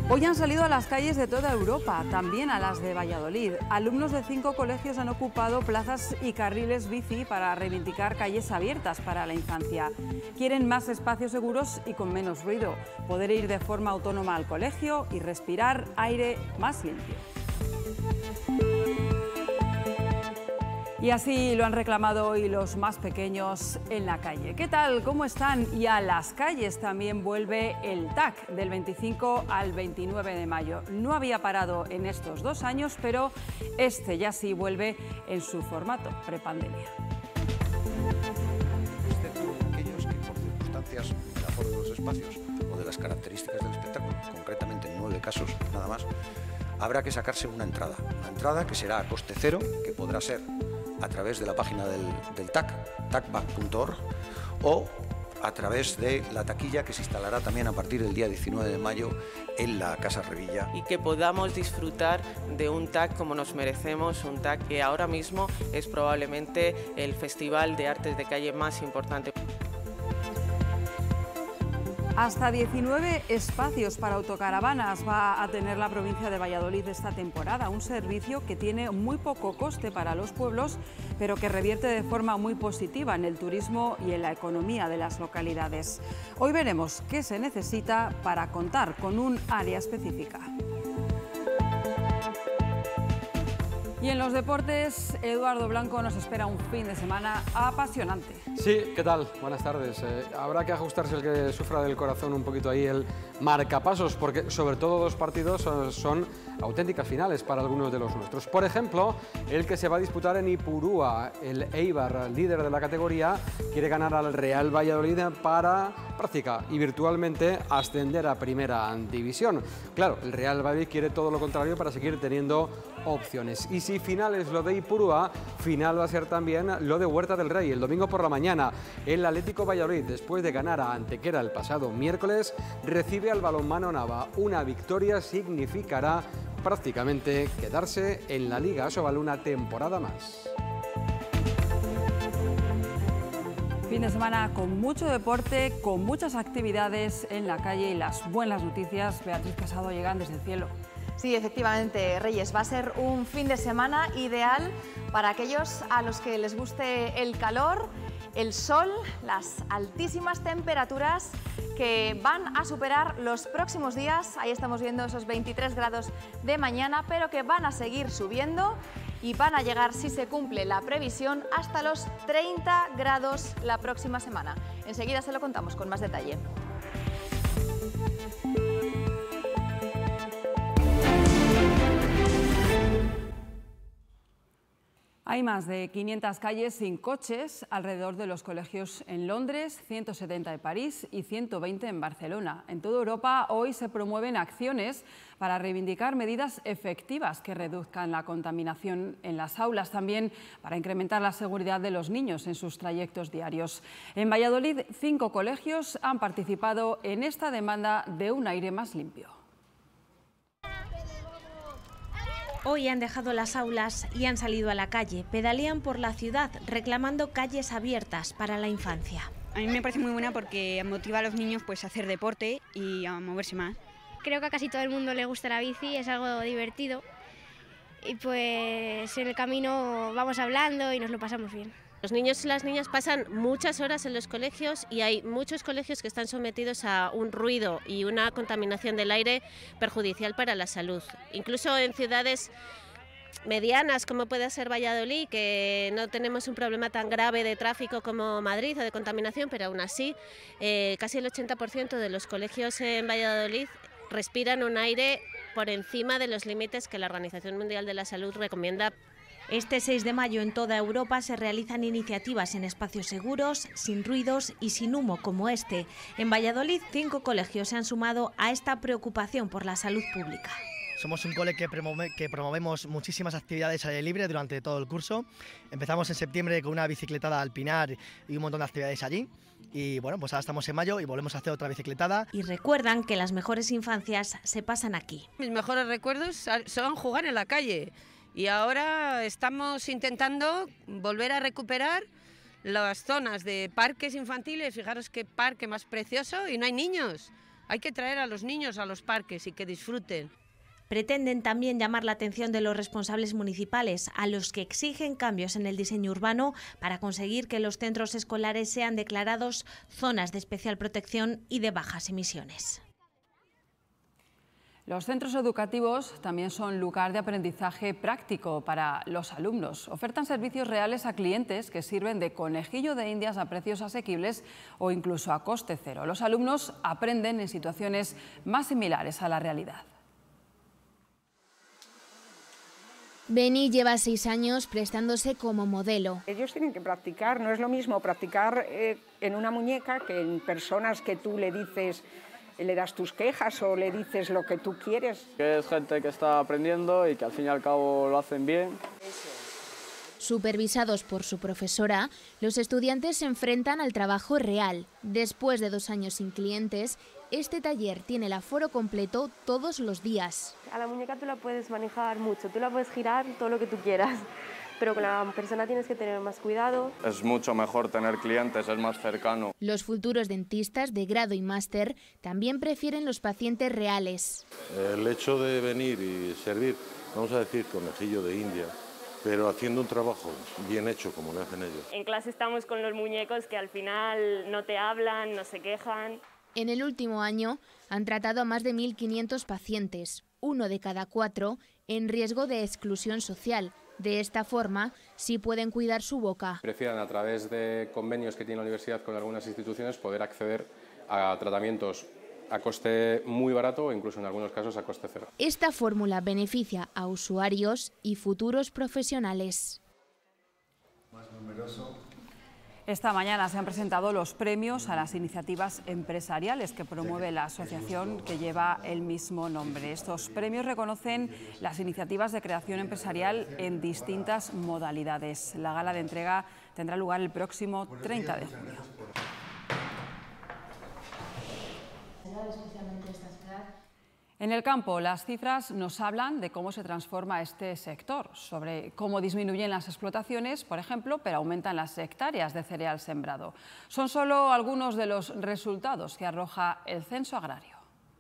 Hoy han salido a las calles de toda Europa, también a las de Valladolid. Alumnos de 5 colegios han ocupado plazas y carriles bici para reivindicar calles abiertas para la infancia. Quieren más espacios seguros y con menos ruido, poder ir de forma autónoma al colegio y respirar aire más limpio. Y así lo han reclamado hoy los más pequeños en la calle. ¿Qué tal? ¿Cómo están? Y a las calles también vuelve el TAC del 25 al 29 de mayo. No había parado en estos 2 años, pero este ya sí vuelve en su formato prepandemia. Excepto aquellos que por circunstancias del aforo de los espacios o de las características del espectáculo, concretamente en 9 casos nada más, habrá que sacarse una entrada que será a coste cero, que podrá ser a través de la página del TAC, tacback.org, o a través de la taquilla que se instalará también a partir del día 19 de mayo en la Casa Revilla. Y que podamos disfrutar de un TAC como nos merecemos, un TAC que ahora mismo es probablemente el festival de artes de calle más importante. Hasta 19 espacios para autocaravanas va a tener la provincia de Valladolid esta temporada, un servicio que tiene muy poco coste para los pueblos, pero que revierte de forma muy positiva en el turismo y en la economía de las localidades. Hoy veremos qué se necesita para contar con un área específica. Y en los deportes, Eduardo Blanco, nos espera un fin de semana apasionante. Sí, ¿qué tal? Buenas tardes. Habrá que ajustarse el que sufra del corazón un poquito ahí el marcapasos, porque sobre todo 2 partidos son auténticas finales para algunos de los nuestros. Por ejemplo, el que se va a disputar en Ipurúa. El Eibar, líder de la categoría, quiere ganar al Real Valladolid para práctica y virtualmente ascender a Primera División. Claro, el Real Valladolid quiere todo lo contrario para seguir teniendo opciones. Y si final es lo de Ipurúa, final va a ser también lo de Huerta del Rey. El domingo por la mañana, el Atlético Valladolid, después de ganar a Antequera el pasado miércoles, recibe al Balonmano Nava. Una victoria significará prácticamente quedarse en la Liga. Eso vale una temporada más. Fin de semana con mucho deporte, con muchas actividades en la calle y las buenas noticias, Beatriz Casado, llegan desde el cielo. Sí, efectivamente, Reyes, va a ser un fin de semana ideal para aquellos a los que les guste el calor, el sol, las altísimas temperaturas que van a superar los próximos días. Ahí estamos viendo esos 23 grados de mañana, pero que van a seguir subiendo y van a llegar, si se cumple la previsión, hasta los 30 grados la próxima semana. Enseguida se lo contamos con más detalle. Hay más de 500 calles sin coches alrededor de los colegios en Londres, 170 en París y 120 en Barcelona. En toda Europa hoy se promueven acciones para reivindicar medidas efectivas que reduzcan la contaminación en las aulas, también para incrementar la seguridad de los niños en sus trayectos diarios. En Valladolid, 5 colegios han participado en esta demanda de un aire más limpio. Hoy han dejado las aulas y han salido a la calle. Pedalean por la ciudad reclamando calles abiertas para la infancia. A mí me parece muy buena porque motiva a los niños pues, a hacer deporte y a moverse más. Creo que a casi todo el mundo le gusta la bici, es algo divertido. Y pues en el camino vamos hablando y nos lo pasamos bien. Los niños y las niñas pasan muchas horas en los colegios y hay muchos colegios que están sometidos a un ruido y una contaminación del aire perjudicial para la salud. Incluso en ciudades medianas como puede ser Valladolid, que no tenemos un problema tan grave de tráfico como Madrid o de contaminación, pero aún así casi el 80% de los colegios en Valladolid respiran un aire por encima de los límites que la Organización Mundial de la Salud recomienda. Este 6 de mayo en toda Europa se realizan iniciativas en espacios seguros, sin ruidos y sin humo como este. En Valladolid, 5 colegios se han sumado a esta preocupación por la salud pública. Somos un cole que promovemos muchísimas actividades al aire libre durante todo el curso. Empezamos en septiembre con una bicicletada al Pinar y un montón de actividades allí. Y bueno, pues ahora estamos en mayo y volvemos a hacer otra bicicletada. Y recuerdan que las mejores infancias se pasan aquí. Mis mejores recuerdos son jugar en la calle. Y ahora estamos intentando volver a recuperar las zonas de parques infantiles. Fijaros qué parque más precioso y no hay niños. Hay que traer a los niños a los parques y que disfruten. Pretenden también llamar la atención de los responsables municipales, a los que exigen cambios en el diseño urbano para conseguir que los centros escolares sean declarados zonas de especial protección y de bajas emisiones. Los centros educativos también son lugar de aprendizaje práctico para los alumnos. Ofertan servicios reales a clientes que sirven de conejillo de indias a precios asequibles o incluso a coste cero. Los alumnos aprenden en situaciones más similares a la realidad. Beni lleva 6 años prestándose como modelo. Ellos tienen que practicar, no es lo mismo practicar en una muñeca que en personas que tú le dices, le das tus quejas o le dices lo que tú quieres. Que es gente que está aprendiendo y que al fin y al cabo lo hacen bien. Supervisados por su profesora, los estudiantes se enfrentan al trabajo real. Después de 2 años sin clientes, este taller tiene el aforo completo todos los días. A la muñeca tú la puedes manejar mucho, tú la puedes girar todo lo que tú quieras, pero con la persona tienes que tener más cuidado. Es mucho mejor tener clientes, es más cercano. Los futuros dentistas de grado y máster también prefieren los pacientes reales. El hecho de venir y servir, vamos a decir, conejillo de India, pero haciendo un trabajo bien hecho como lo hacen ellos. En clase estamos con los muñecos que al final no te hablan, no se quejan. En el último año han tratado a más de 1.500 pacientes, 1 de cada 4 en riesgo de exclusión social. De esta forma, sí pueden cuidar su boca. Prefieren, a través de convenios que tiene la universidad con algunas instituciones, poder acceder a tratamientos a coste muy barato o incluso en algunos casos a coste cero. Esta fórmula beneficia a usuarios y futuros profesionales. Más numeroso. Esta mañana se han presentado los premios a las iniciativas empresariales que promueve la asociación que lleva el mismo nombre. Estos premios reconocen las iniciativas de creación empresarial en distintas modalidades. La gala de entrega tendrá lugar el próximo 30 de junio. En el campo, las cifras nos hablan de cómo se transforma este sector, sobre cómo disminuyen las explotaciones, por ejemplo, pero aumentan las hectáreas de cereal sembrado. Son solo algunos de los resultados que arroja el censo agrario.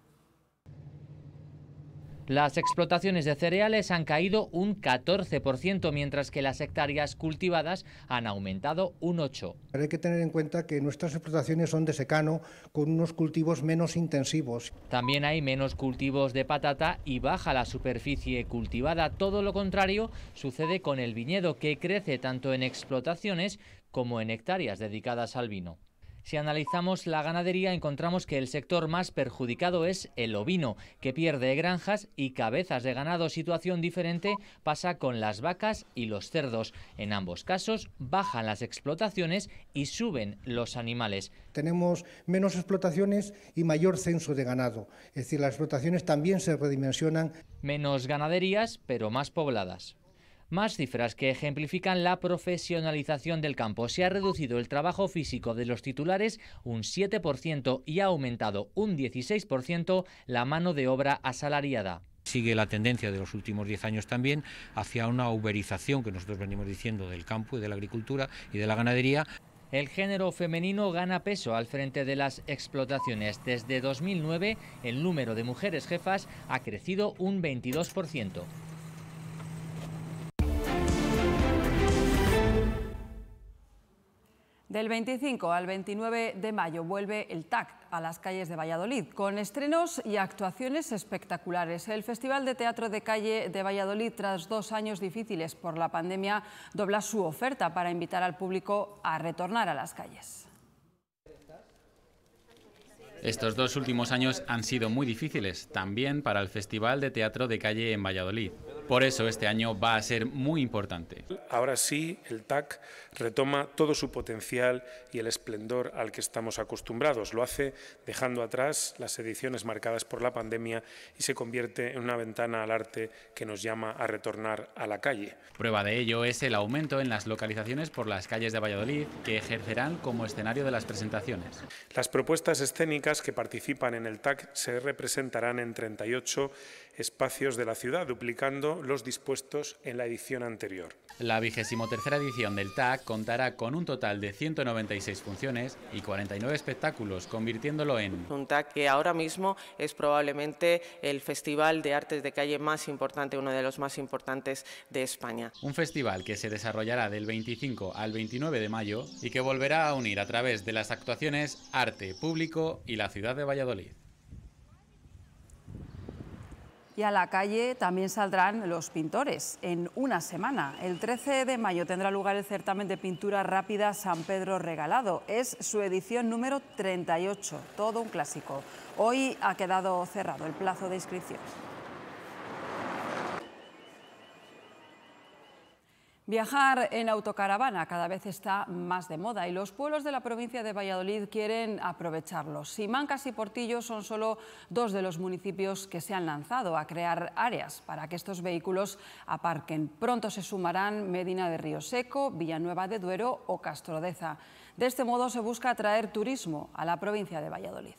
Las explotaciones de cereales han caído un 14%, mientras que las hectáreas cultivadas han aumentado un 8%. Pero hay que tener en cuenta que nuestras explotaciones son de secano, con unos cultivos menos intensivos. También hay menos cultivos de patata y baja la superficie cultivada. Todo lo contrario sucede con el viñedo, que crece tanto en explotaciones como en hectáreas dedicadas al vino. Si analizamos la ganadería, encontramos que el sector más perjudicado es el ovino, que pierde granjas y cabezas de ganado. Situación diferente pasa con las vacas y los cerdos. En ambos casos bajan las explotaciones y suben los animales. Tenemos menos explotaciones y mayor censo de ganado. Es decir, las explotaciones también se redimensionan. Menos ganaderías, pero más pobladas. Más cifras que ejemplifican la profesionalización del campo. Se ha reducido el trabajo físico de los titulares un 7% y ha aumentado un 16% la mano de obra asalariada. Sigue la tendencia de los últimos 10 años también hacia una uberización que nosotros venimos diciendo del campo y de la agricultura y de la ganadería. El género femenino gana peso al frente de las explotaciones. Desde 2009 el número de mujeres jefas ha crecido un 22%. Del 25 al 29 de mayo vuelve el TAC a las calles de Valladolid, con estrenos y actuaciones espectaculares. El Festival de Teatro de Calle de Valladolid, tras 2 años difíciles por la pandemia, dobla su oferta para invitar al público a retornar a las calles. Estos 2 últimos años han sido muy difíciles, también para el Festival de Teatro de Calle en Valladolid. Por eso este año va a ser muy importante. Ahora sí, el TAC retoma todo su potencial y el esplendor al que estamos acostumbrados. Lo hace dejando atrás las ediciones marcadas por la pandemia y se convierte en una ventana al arte que nos llama a retornar a la calle. Prueba de ello es el aumento en las localizaciones por las calles de Valladolid, que ejercerán como escenario de las presentaciones. Las propuestas escénicas que participan en el TAC se representarán en 38 espacios de la ciudad, duplicando los dispuestos en la edición anterior. La 23ª edición del TAC contará con un total de 196 funciones y 49 espectáculos, convirtiéndolo en un TAC que ahora mismo es probablemente el festival de artes de calle más importante, uno de los más importantes de España. Un festival que se desarrollará del 25 al 29 de mayo y que volverá a unir a través de las actuaciones arte, público y la ciudad de Valladolid. Y a la calle también saldrán los pintores en una semana. El 13 de mayo tendrá lugar el certamen de pintura rápida San Pedro Regalado. Es su edición número 38, todo un clásico. Hoy ha quedado cerrado el plazo de inscripción. Viajar en autocaravana cada vez está más de moda y los pueblos de la provincia de Valladolid quieren aprovecharlo. Simancas y Portillo son solo dos de los municipios que se han lanzado a crear áreas para que estos vehículos aparquen. Pronto se sumarán Medina de Río Seco, Villanueva de Duero o Castrodeza. De este modo se busca atraer turismo a la provincia de Valladolid.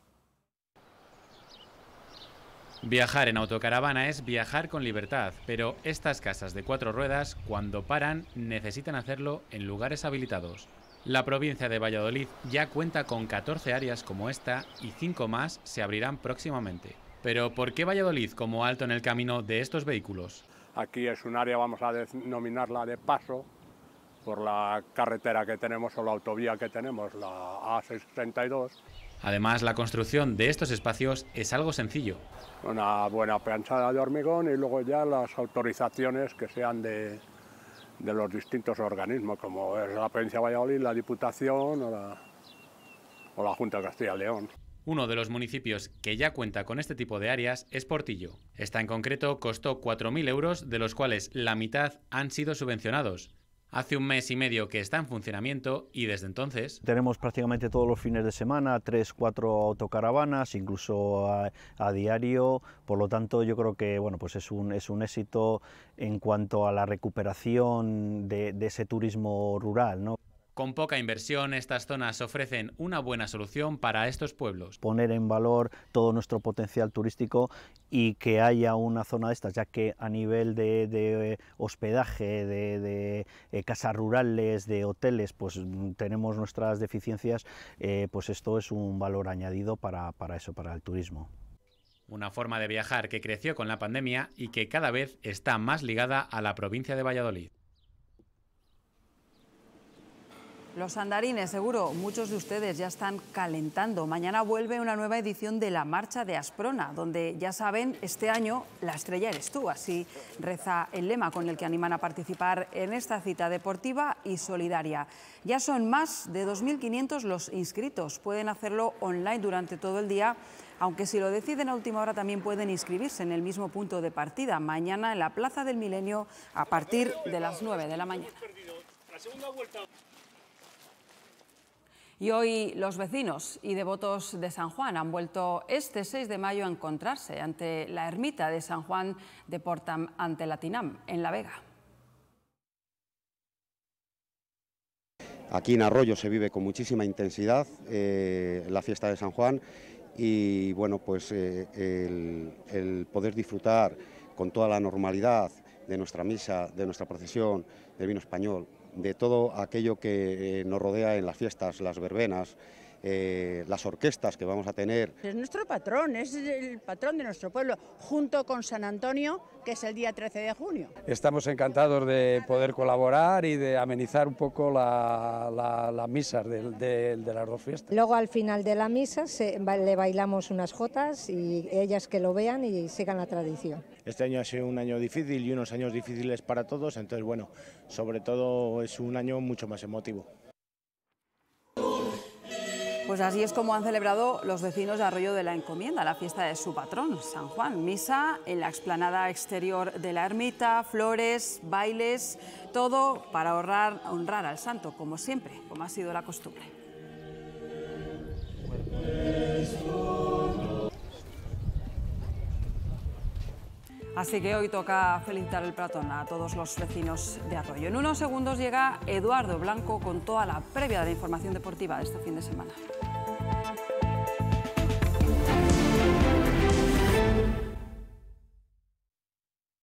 Viajar en autocaravana es viajar con libertad, pero estas casas de 4 ruedas, cuando paran, necesitan hacerlo en lugares habilitados. La provincia de Valladolid ya cuenta con 14 áreas como esta y 5 más se abrirán próximamente. Pero ¿por qué Valladolid como alto en el camino de estos vehículos? Aquí es un área, vamos a denominarla de paso, por la carretera que tenemos o la autovía que tenemos, la A632. Además, la construcción de estos espacios es algo sencillo. Una buena planchada de hormigón y luego ya las autorizaciones que sean de los distintos organismos, como es la provincia de Valladolid, la Diputación o la Junta de Castilla y León. Uno de los municipios que ya cuenta con este tipo de áreas es Portillo. Esta en concreto costó 4.000 euros, de los cuales la mitad han sido subvencionados. Hace un mes y medio que está en funcionamiento y desde entonces tenemos prácticamente todos los fines de semana 3-4 autocaravanas, incluso a diario. Por lo tanto, yo creo que bueno, pues es un éxito en cuanto a la recuperación de ese turismo rural, ¿no? Con poca inversión, estas zonas ofrecen una buena solución para estos pueblos. Poner en valor todo nuestro potencial turístico y que haya una zona de estas, ya que a nivel de hospedaje, de casas rurales, de hoteles, pues tenemos nuestras deficiencias, pues esto es un valor añadido para eso, para el turismo. Una forma de viajar que creció con la pandemia y que cada vez está más ligada a la provincia de Valladolid. Los andarines, seguro, muchos de ustedes ya están calentando. Mañana vuelve una nueva edición de la Marcha de Asprona, donde ya saben, este año la estrella eres tú. Así reza el lema con el que animan a participar en esta cita deportiva y solidaria. Ya son más de 2.500 los inscritos. Pueden hacerlo online durante todo el día, aunque si lo deciden a última hora también pueden inscribirse en el mismo punto de partida, mañana en la Plaza del Milenio a partir de las 9 de la mañana. Y hoy los vecinos y devotos de San Juan han vuelto este 6 de mayo a encontrarse ante la ermita de San Juan de Portam ante Latinam, en La Vega. Aquí en Arroyo se vive con muchísima intensidad la fiesta de San Juan y bueno, pues el poder disfrutar con toda la normalidad de nuestra misa, de nuestra procesión, del vino español, de todo aquello que nos rodea en las fiestas, las verbenas, las orquestas que vamos a tener. Es nuestro patrón, es el patrón de nuestro pueblo, junto con San Antonio, que es el día 13 de junio. Estamos encantados de poder colaborar y de amenizar un poco la misa de las dos fiestas. Luego al final de la misa le bailamos unas jotas y ellas que lo vean y sigan la tradición. Este año ha sido un año difícil y unos años difíciles para todos, entonces bueno, sobre todo es un año mucho más emotivo. Pues así es como han celebrado los vecinos de Arroyo de la Encomienda la fiesta de su patrón, San Juan. Misa en la explanada exterior de la ermita, flores, bailes, todo para honrar al santo, como siempre, como ha sido la costumbre. Así que hoy toca felicitar el platón a todos los vecinos de Arroyo. En unos segundos llega Eduardo Blanco con toda la previa de la información deportiva de este fin de semana.